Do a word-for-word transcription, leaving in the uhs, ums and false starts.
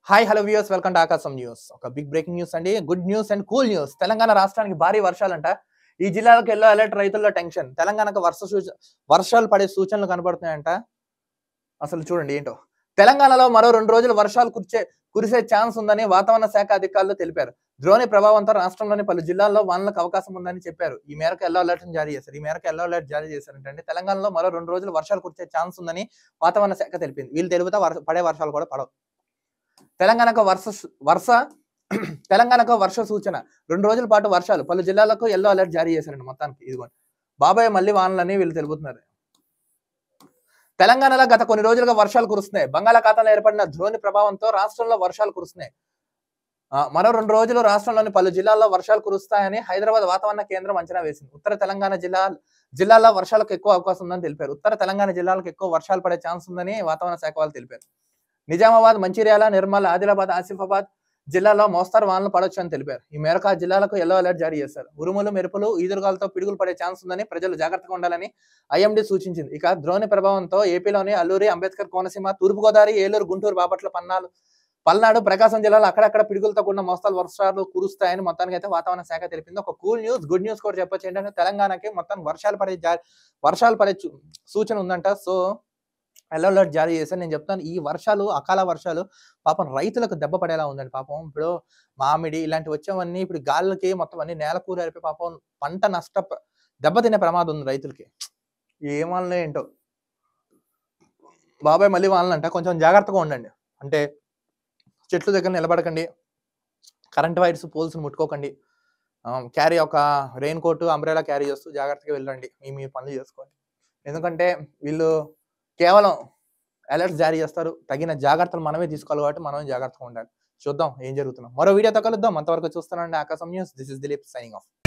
Hi hello viewers welcome to Aakasam news. ఒక big breaking news అండి. Good news and cool news. Telangana రాష్ట్రానికి భారీ వర్షాలంట. ఈ జిల్లాలకు ఎల్లో అలర్ట్, రైతుల్లో టెన్షన్. తెలంగాణకు వర్ష సూచ వర్షాలు పడే సూచనలు కనబడుతున్నాయంట. అసలు చూడండి ఏంటో. తెలంగాణలో మరో రెండు రోజులు వర్షాలు కురిసే కురిసే ఛాన్స్ ఉందని వాతావరణ శాఖ అధికారులు తెలిపారు. ద్రోణి ప్రభావంతో రాష్ట్రంలోని పలు జిల్లాల్లో వానలకు అవకాశం ఉందని చెప్పారు. ఈ మేరకు ఎల్లో అలర్ట్ జారీ చేశారు. ఈ మేరకు ఎల్లో అలర్ట్ జారీ చేశారంటే తెలంగాణలో మరో రెండు రోజులు వర్షాలు కురిసే ఛాన్స్ ఉందని వాతావరణ శాఖ తెలిపింది. వీళ్ళు తెలిపితే పడే వర్షాలు కూడా పడవు. తెలంగాణకు వర్ష వర్ష తెలంగాణకు వర్ష సూచన. రెండు రోజుల పాటు వర్షాలు. పలు జిల్లాలకు ఎల్లో అలర్ట్ జారీ చేశారండి. మొత్తానికి ఇదిగోండి బాబాయ్ మళ్ళీ వానలని వీళ్ళు తెలుపుతున్నారు. తెలంగాణలో గత కొన్ని రోజులుగా వర్షాలు కురుస్తున్నాయి. బంగాళాఖాతంలో ఏర్పడిన ద్రోణి ప్రభావంతో రాష్ట్రంలో వర్షాలు కురుస్తున్నాయి. మరో రెండు రోజులు రాష్ట్రంలోని పలు జిల్లాల్లో వర్షాలు కురుస్తాయని హైదరాబాద్ వాతావరణ కేంద్రం అంచనా వేసింది. ఉత్తర తెలంగాణ జిల్లా జిల్లాల్లో వర్షాలకు ఎక్కువ అవకాశం ఉందని తెలిపారు. ఉత్తర తెలంగాణ జిల్లాలకు ఎక్కువ వర్షాలు పడే ఛాన్స్ ఉందని వాతావరణ శాఖ వాళ్ళు తెలిపారు. నిజామాబాద్, మంచిర్యాల, నిర్మల్, ఆదిలాబాద్, ఆసిఫాబాద్ జిల్లాలో మోస్తరు వానలు పడొచ్చు అని తెలిపారు. ఈ మేరకు ఆ జిల్లాలకు ఎల్లో అలర్ట్ జారీ చేశారు. ఉరుములు, మెరుపులు, ఈదురుగాలతో పిడుగులు పడే ఛాన్స్ ఉందని ప్రజలు జాగ్రత్తగా ఉండాలని ఐఎండీ సూచించింది. ఇక ద్రోణి ప్రభావంతో ఏపీలోని అల్లూరి, అంబేద్కర్ కోనసీమ, తూర్పుగోదావరి, ఏలూరు, గుంటూరు, బాపట్ల, పన్నాలు పల్నాడు, ప్రకాశం జిల్లాలో అక్కడక్కడ పిడుగులతో కూడిన మోస్తరు వర్షాలు కురుస్తాయని మొత్తానికి అయితే వాతావరణ శాఖ తెలిపింది. ఒక కూల్ న్యూస్, గుడ్ న్యూస్ కూడా చెప్పొచ్చు. ఏంటంటే తెలంగాణకి మొత్తం వర్షాలు పడే వర్షాలు పడే సూచన ఉందంట. సో ఎల్లో అలర్ట్ జారీ చేశారు. నేను చెప్తాను, ఈ వర్షాలు అకాల వర్షాలు పాపం రైతులకు దెబ్బ పడేలా ఉందండి. పాపం ఇప్పుడు మామిడి ఇలాంటివి వచ్చేవన్నీ ఇప్పుడు గాలులకి మొత్తం అన్ని నేల కూరైపోయి పాపం పంట నష్ట దెబ్బతినే ప్రమాదం ఉంది రైతులకి. ఏం వానలో ఏంటో. బాబాయ్ మళ్ళీ వానలంట. కొంచెం జాగ్రత్తగా ఉండండి. అంటే చెట్ల దగ్గర నిలబడకండి, కరెంట్ వైర్స్, పోల్స్ ముట్టుకోకండి. క్యారీ ఒక రెయిన్ కోట్, అంబ్రెలా క్యారీ చేస్తూ జాగ్రత్తగా వెళ్ళండి. మీ మీ పనులు చేసుకోండి. ఎందుకంటే వీళ్ళు కేవలం అలర్ట్స్ జారీ చేస్తారు. తగిన జాగ్రత్తలు మనమే తీసుకోవాలి కాబట్టి మనమే జాగ్రత్తగా ఉండాలి. చూద్దాం ఏం జరుగుతుందో. మరో వీడియోతో కలుద్దాం. అంతవరకు చూస్తానండి Aakasam news. This is Dilip signing of.